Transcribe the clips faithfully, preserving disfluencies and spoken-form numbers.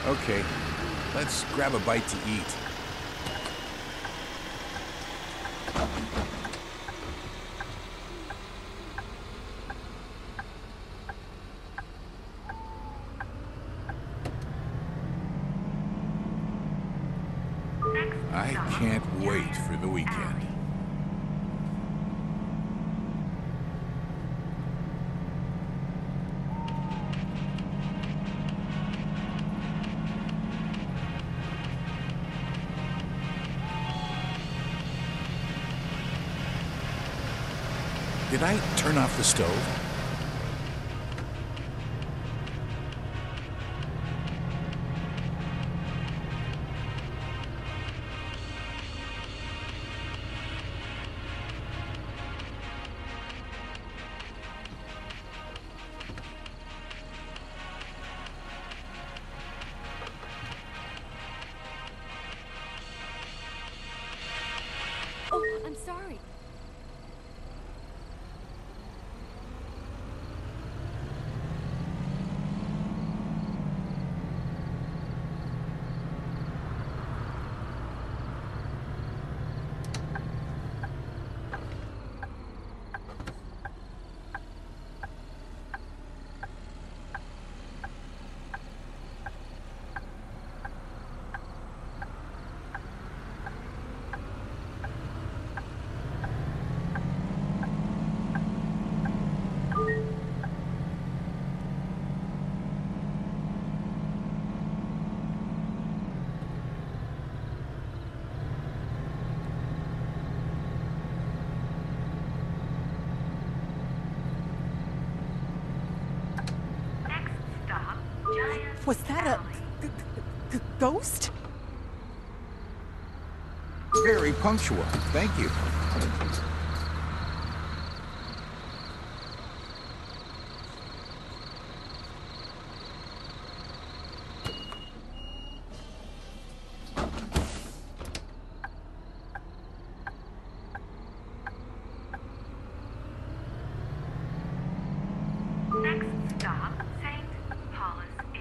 Okay, let's grab a bite to eat. I can't wait for the weekend. Did I turn off the stove? Oh, I'm sorry. Was that a g g ghost? Very punctual. Thank you. Next stop, Saint Paulus Inn.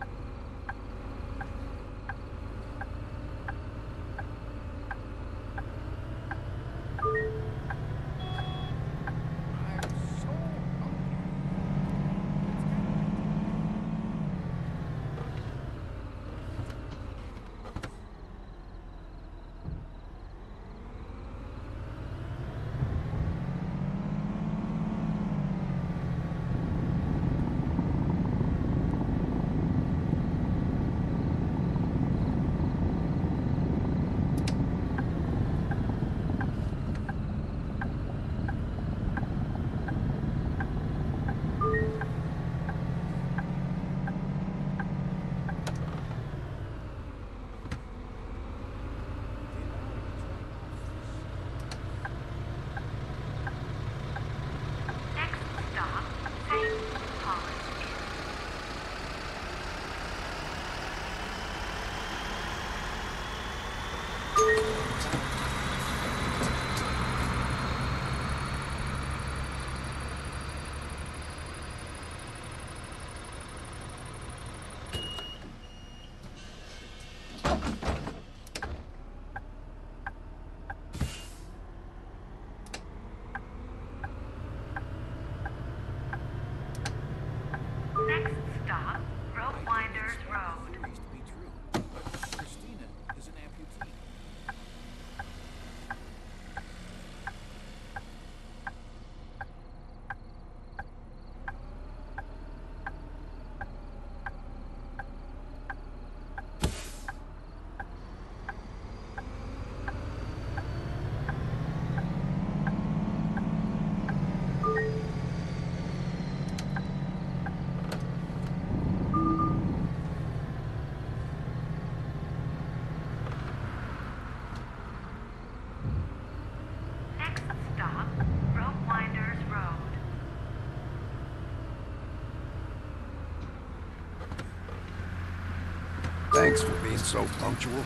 Next stop, Rowewinders Road. Theories to be true, but Christina is an amputee. Next stop, Rowewinders Road. Thanks for being so punctual.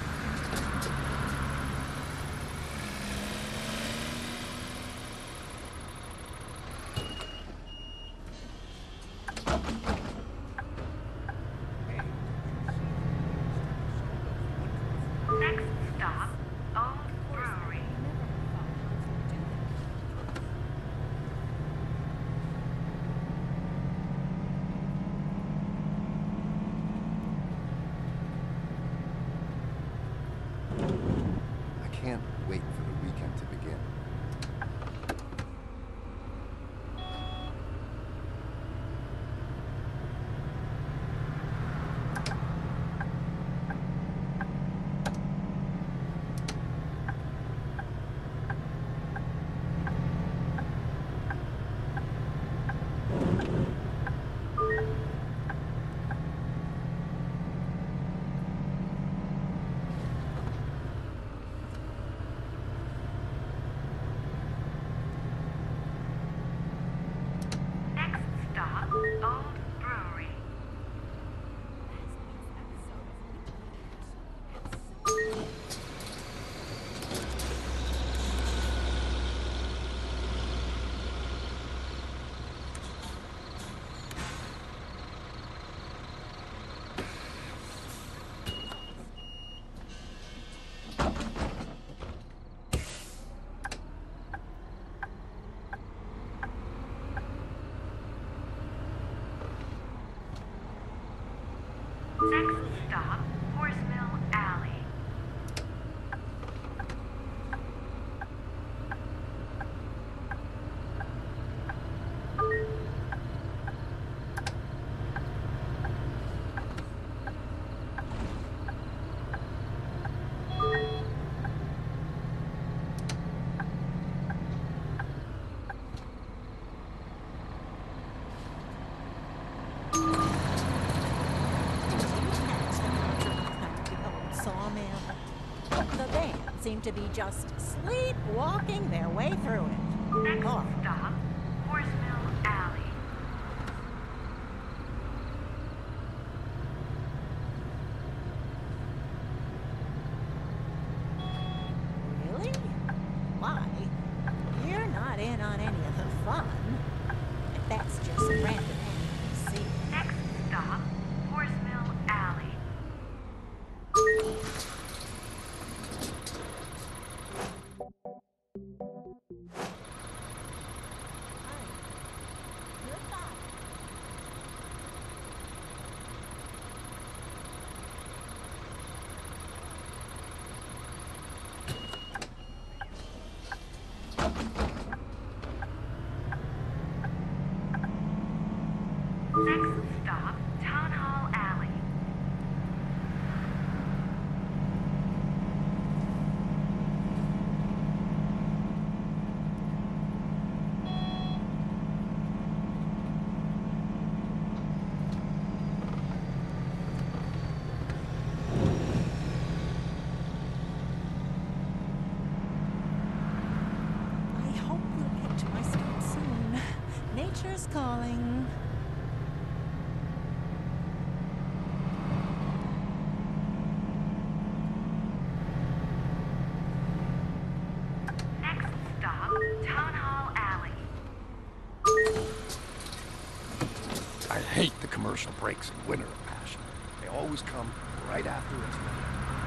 stop, Horse Mill Alley. The band seemed to be just sleepwalking their way through it. Next Oh, stop, Horse Mill Alley. really? Why? You're not in on any of the fun. If that's just random N P C. Next stop, Horse Mill Alley. Goodbye. Next stop, Town Hall Alley. I hope we'll get to my stop soon. Nature's calling. Next stop, Town Hall Alley. I hate the commercial breaks in Winter of Passion. They always come right after it's ready.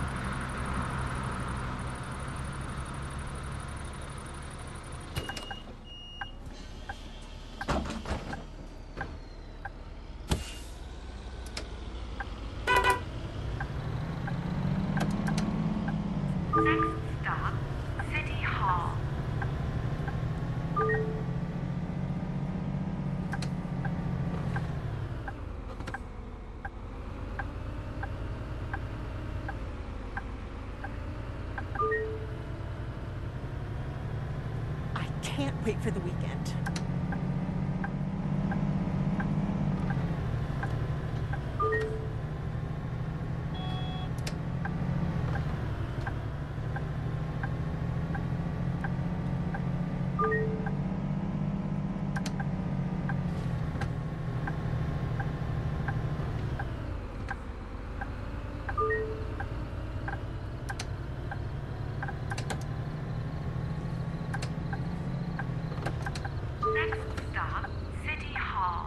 Next stop, City Hall. I can't wait for the weekend. Next stop, City Hall.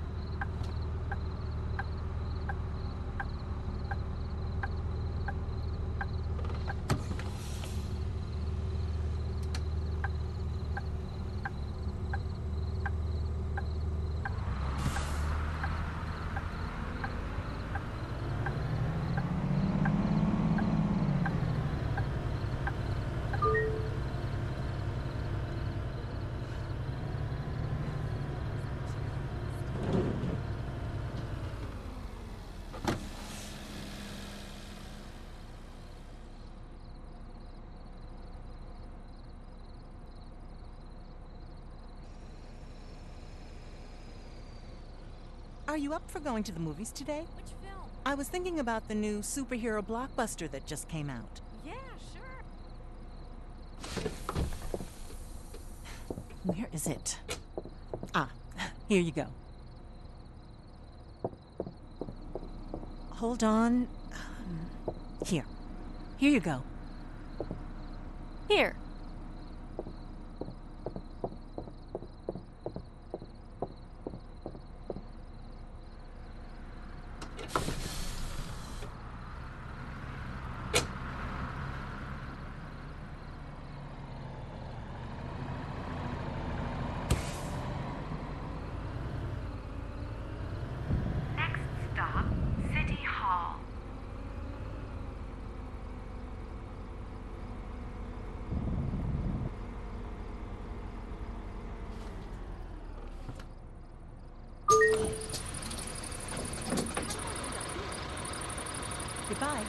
Are you up for going to the movies today? Which film? I was thinking about the new superhero blockbuster that just came out. Yeah, sure. Where is it? Ah, here you go. Hold on. Um, here. Here you go. Here. Next stop, City Hall. Goodbye.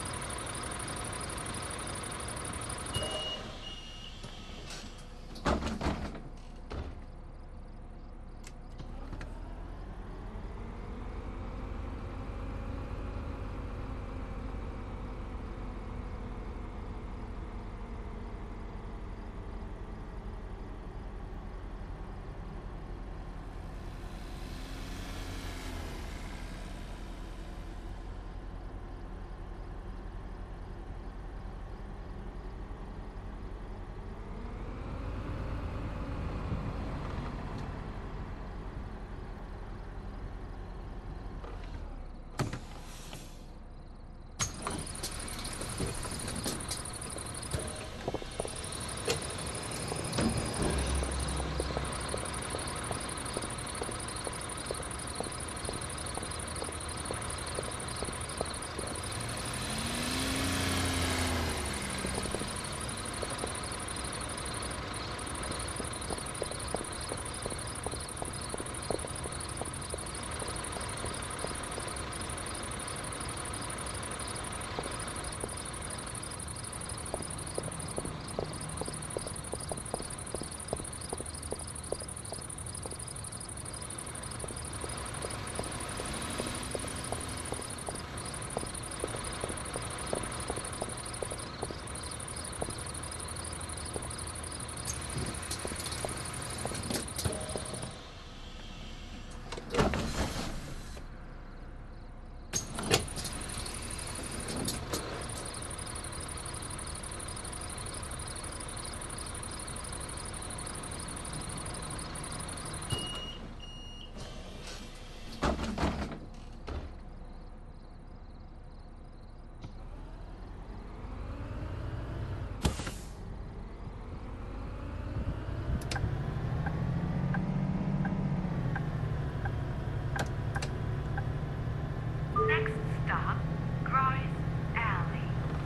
Next stop, Gross Alley.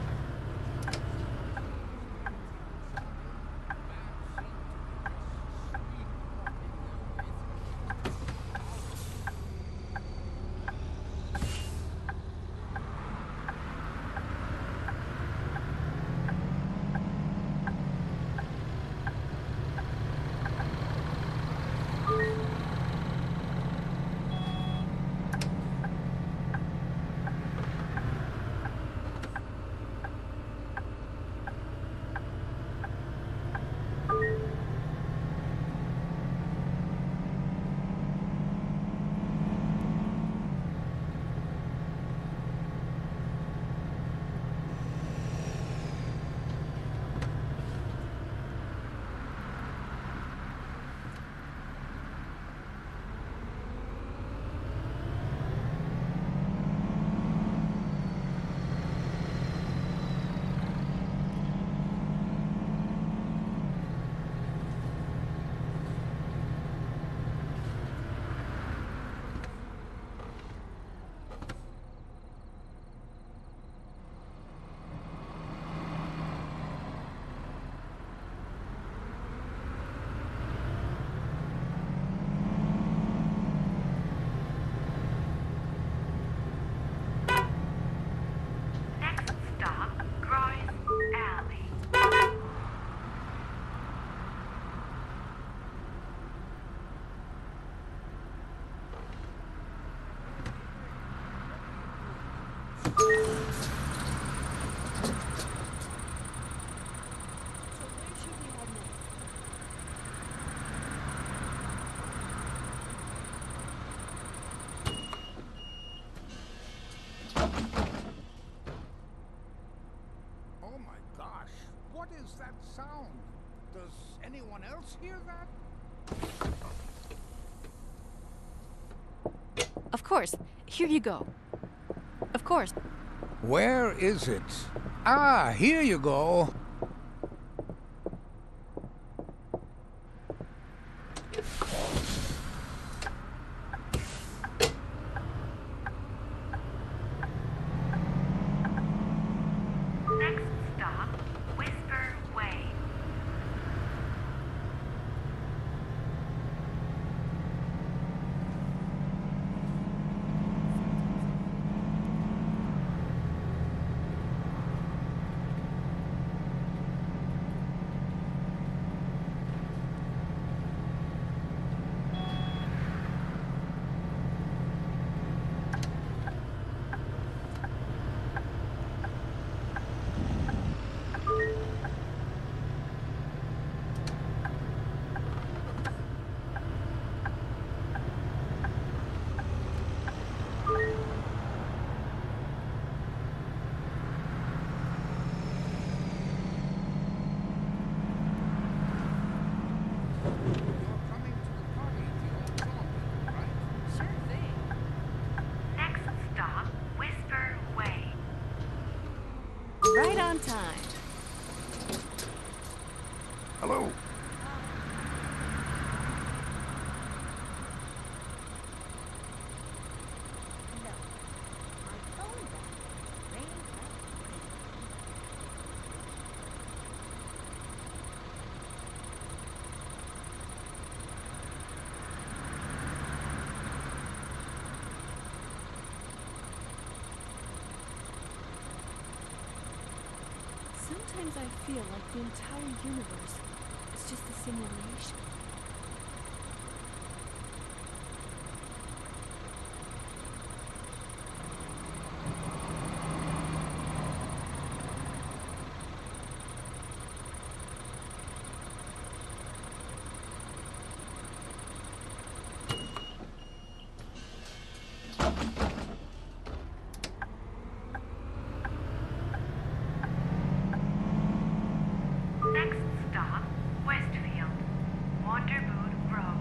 Next stop, Gross Alley. Oh my gosh, what is that sound? Does anyone else hear that? Of course. Here you go. Of course. Where is it? Ah, here you go. Next stop, Whisper Way. on time. Hello? No. My phone battery ran out. Sometimes I feel like the entire universe is just a simulation. Next stop, Westfield, Wonderboot Road.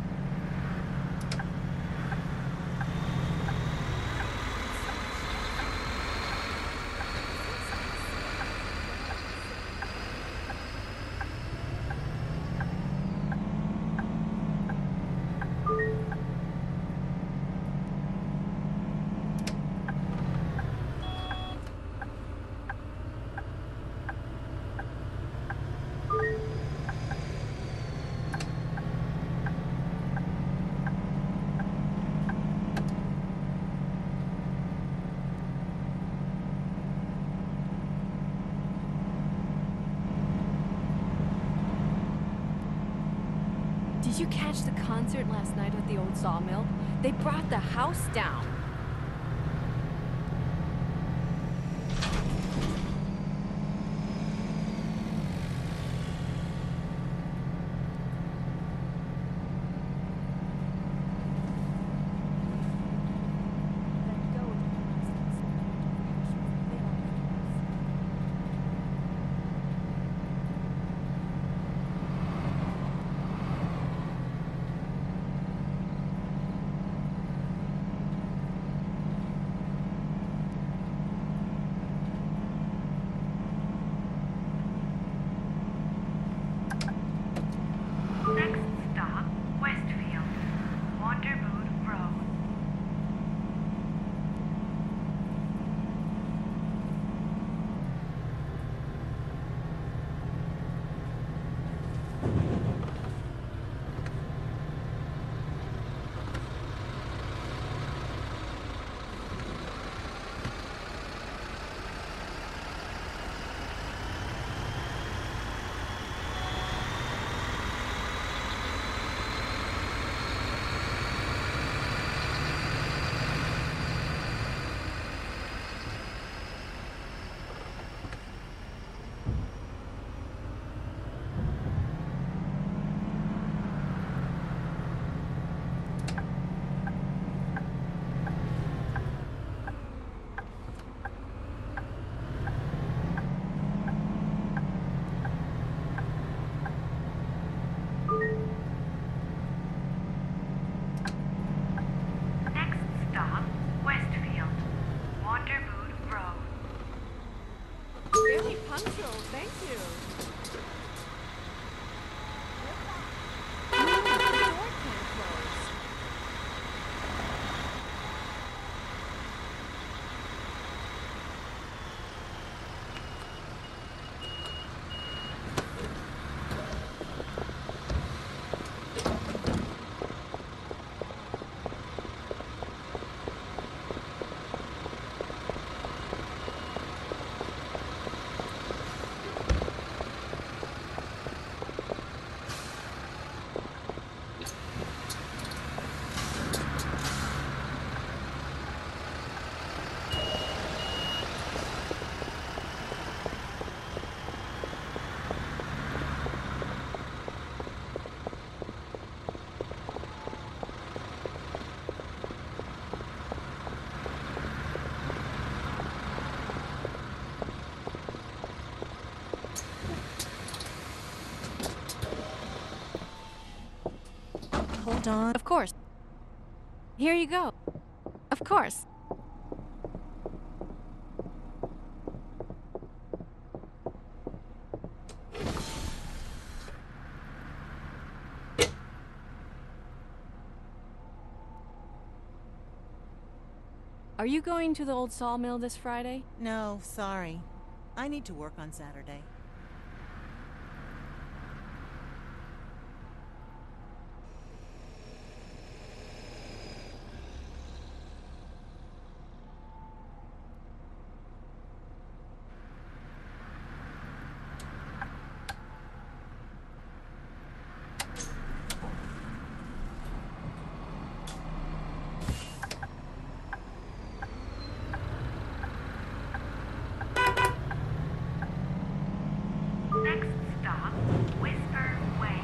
Did you catch the concert last night at the old sawmill? They brought the house down. Let go of the nonsense. They don't make sense. Next stop, Westfield, Wonderboot Road. Next stop, Westfield, Wonderboot Road. Really punctual, thank you. The door can't close. Hold on. Of course. Here you go. Of course. Are you going to the old sawmill this Friday? No, sorry. I need to work on Saturday. Next stop, Whisper Way.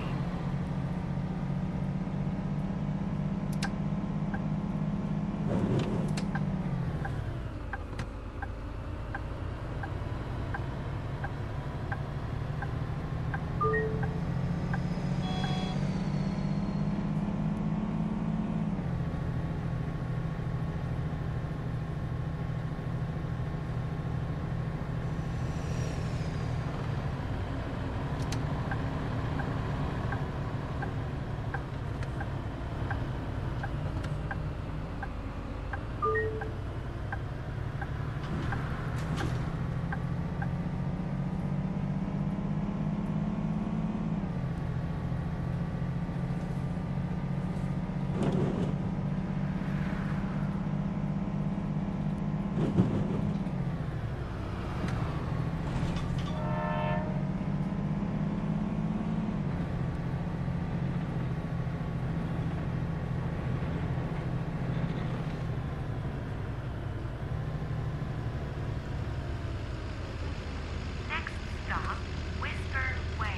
Next stop, Whisper Way.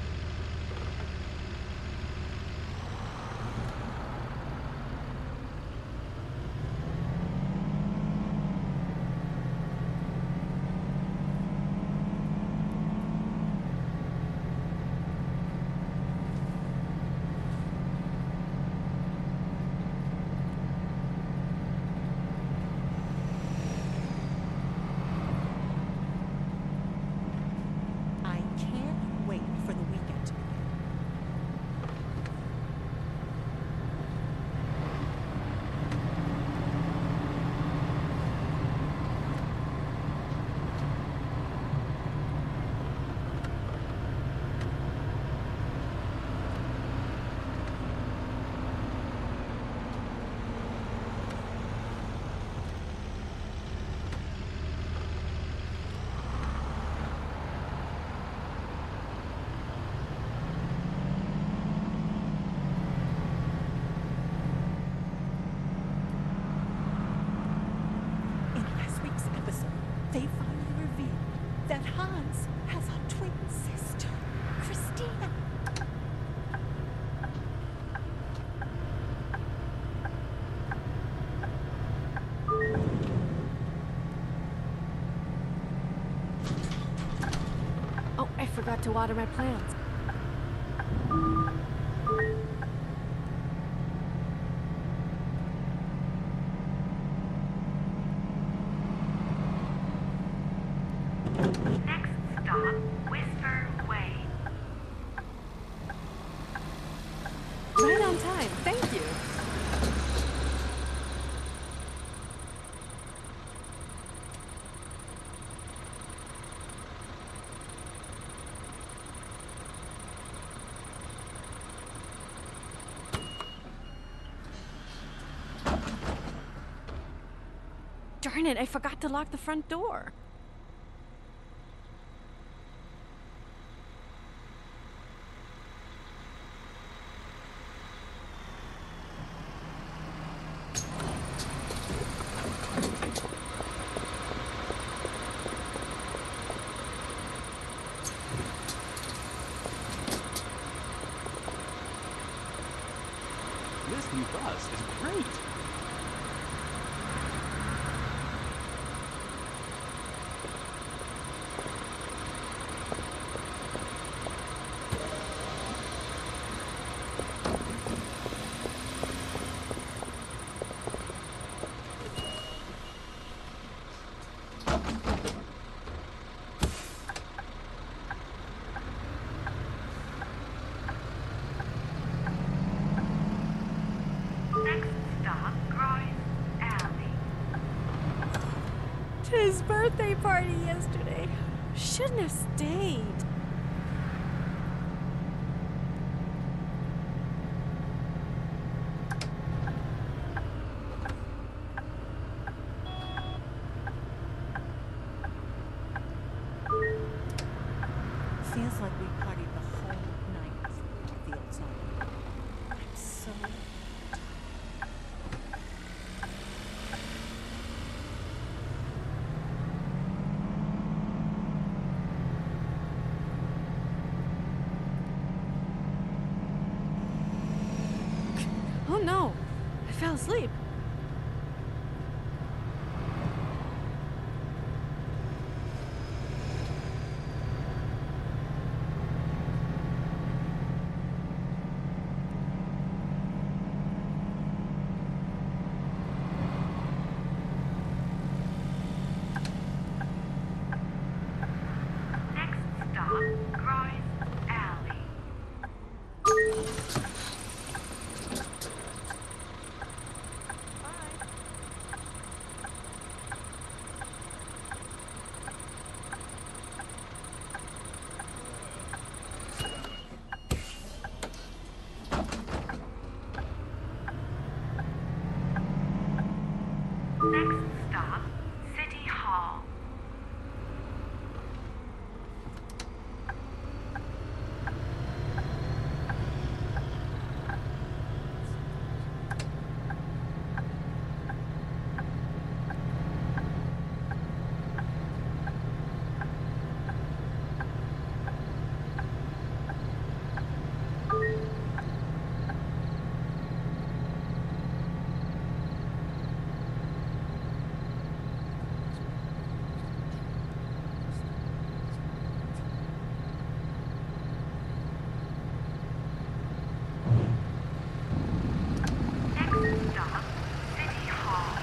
I can't wait for the weekend to begin. In last week's episode, they finally revealed that Hans has a twin sister, Christina. Oh, I forgot to water my plants. Next stop, Whisper Way. Right on time, thank you. Darn it, I forgot to lock the front door. This new bus is great. Next stop, Grove. his birthday party yesterday. Shouldn't have stayed. Feels like we partied the whole night at the old song. I'm so Oh no, I fell asleep. Next stop, Groy's Alley. Next stop, City Hall. Next stop, City Hall.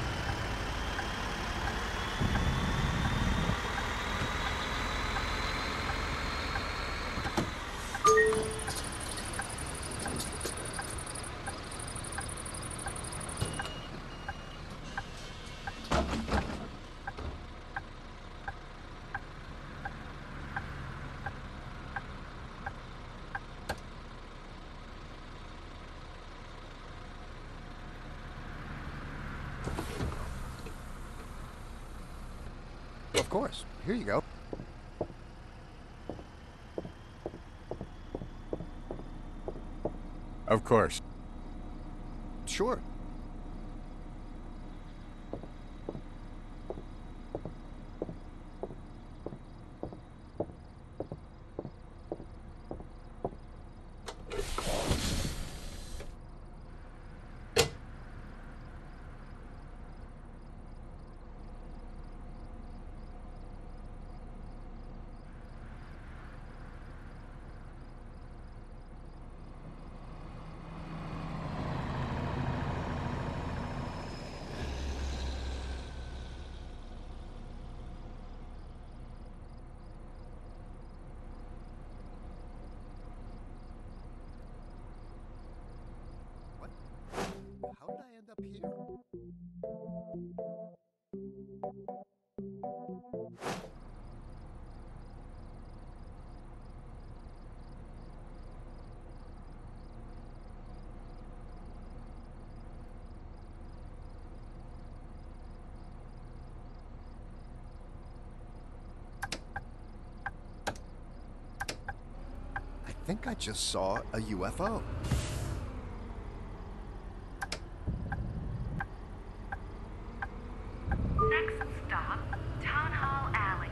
Of course. Here you go. Of course. Sure. What? How did I end up here? I think I just saw a U F O. Next stop, Town Hall Alley.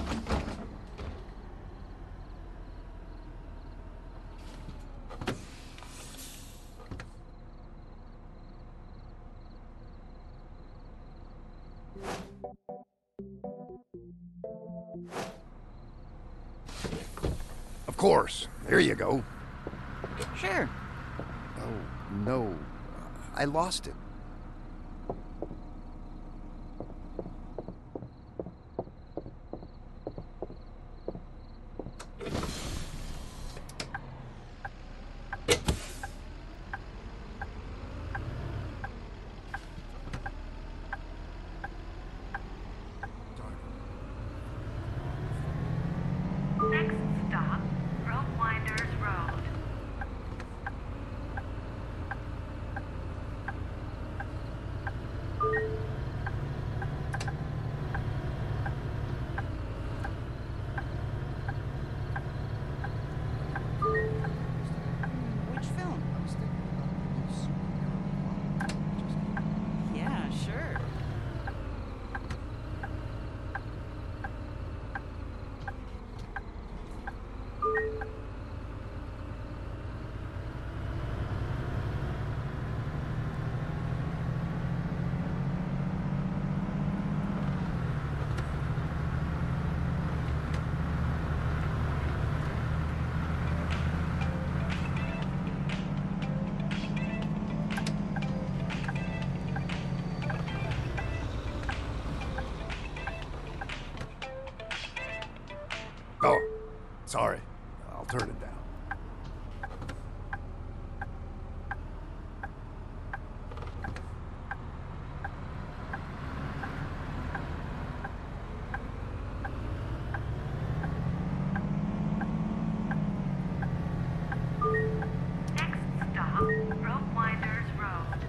Of course. Here you go. Sure. Oh, no. I lost it. Next stop, Rope Winders Road. Which film? I was thinking about the new superhero one. Just Yeah, sure. Oh, sorry. I'll turn it down. Next stop, Rope Winders Road.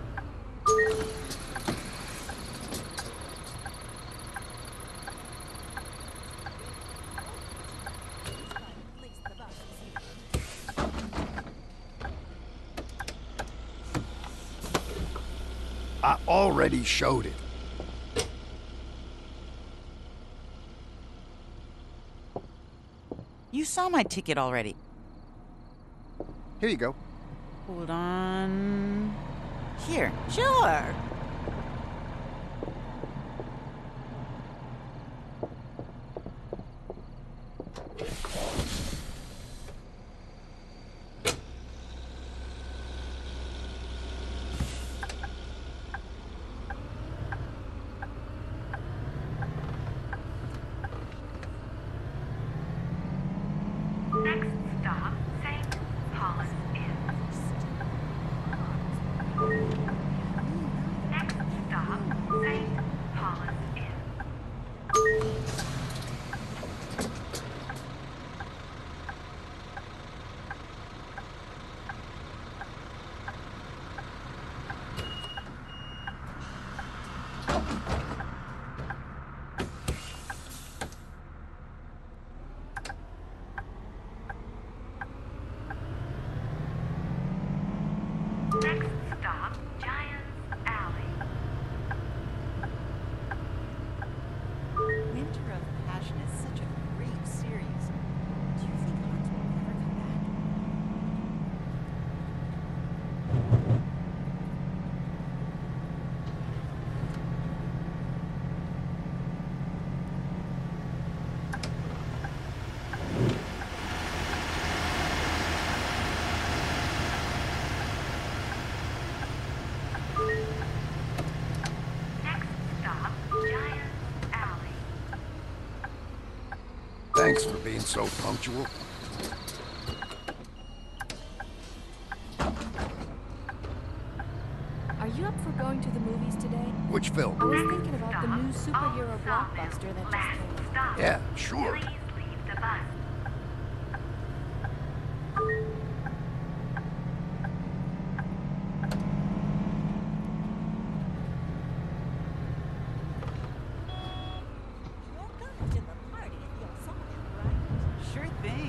Place the bus and see I already showed it. You saw my ticket already. Here you go. Hold on. Here. Sure. Next stop, Saint Paul's Inn. Next stop, Saint Paul's Inn. Next stop, Giant's Alley. Winter of Passion is such a great series. Do you think Hans will ever come back? Next stop, Giant's Alley. Thanks for being so punctual. Are you up for going to the movies today? Which film? I was thinking about the new superhero Old blockbuster that just Last came out. stop. Yeah, sure. Please leave the bus. Welcome to the party if y'all saw that, right? Sure thing.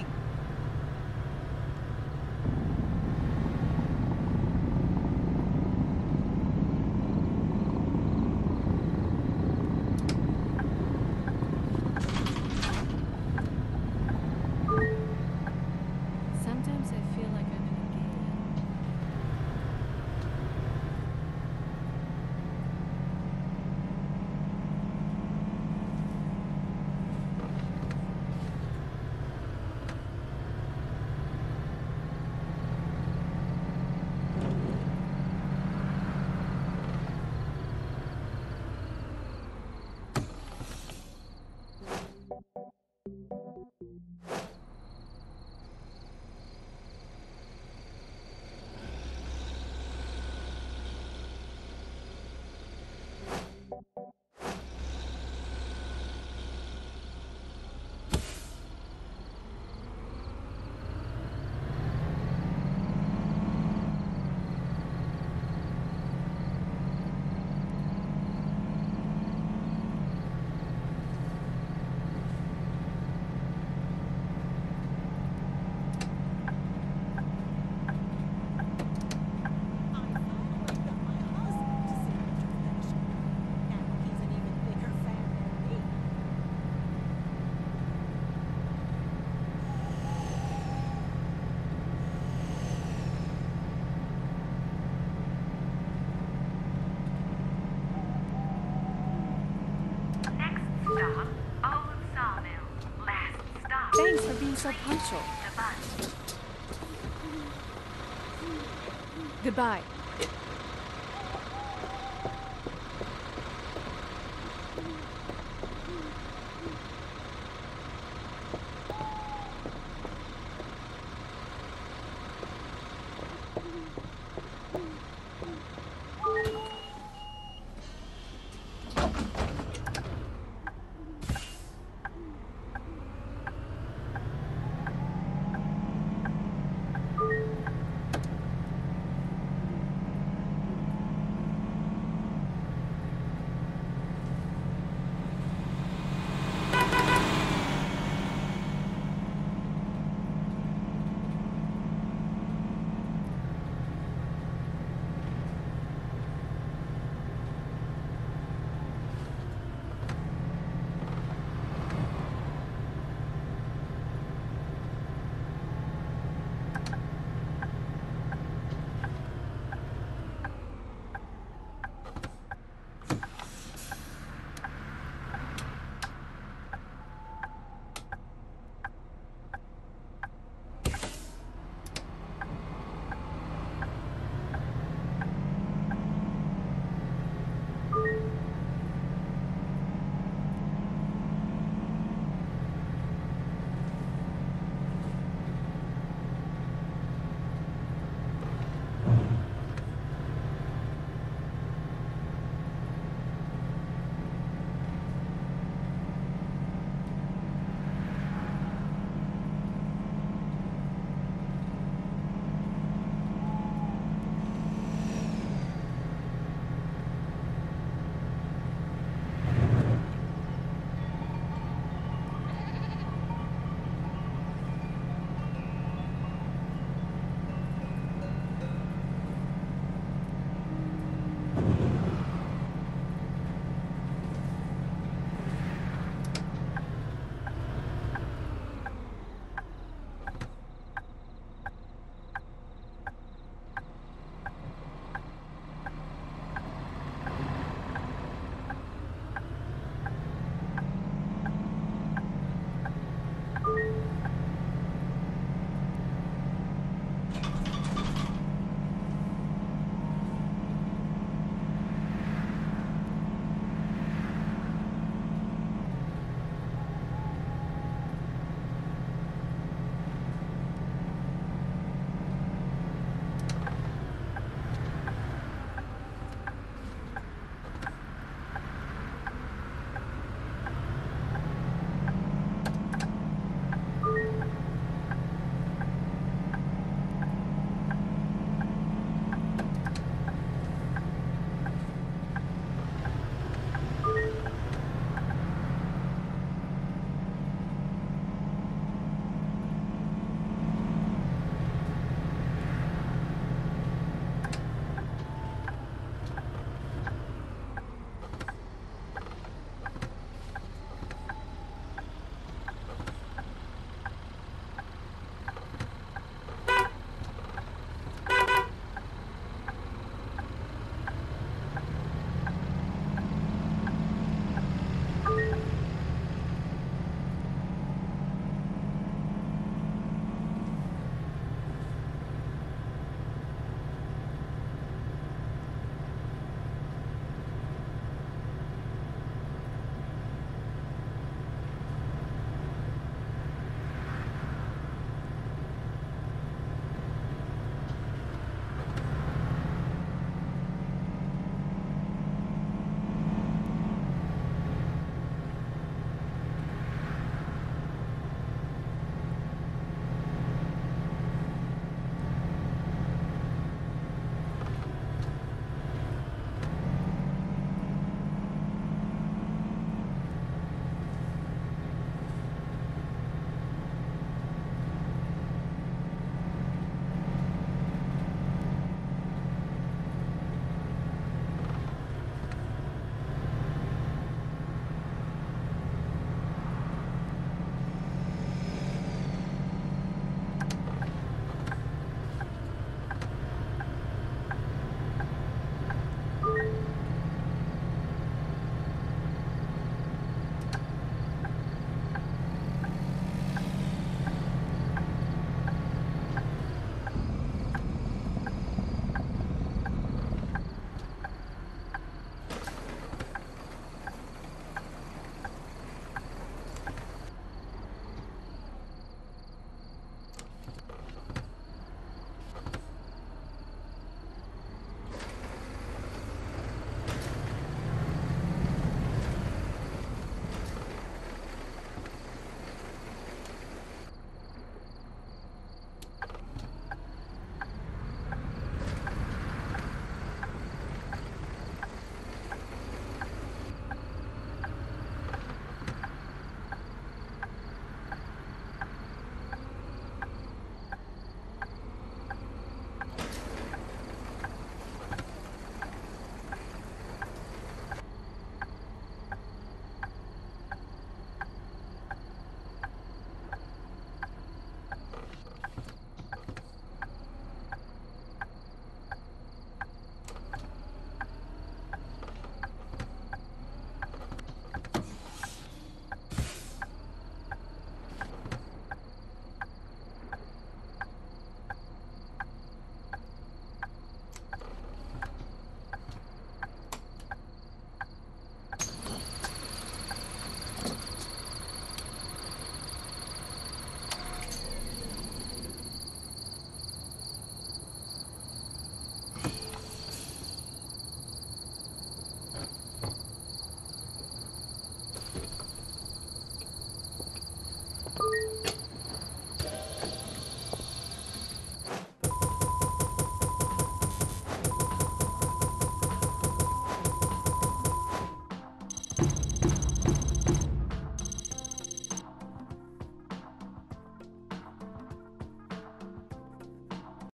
Stop, Old Sawmill. Last stop. Thanks for being so punctual. The bus. Goodbye.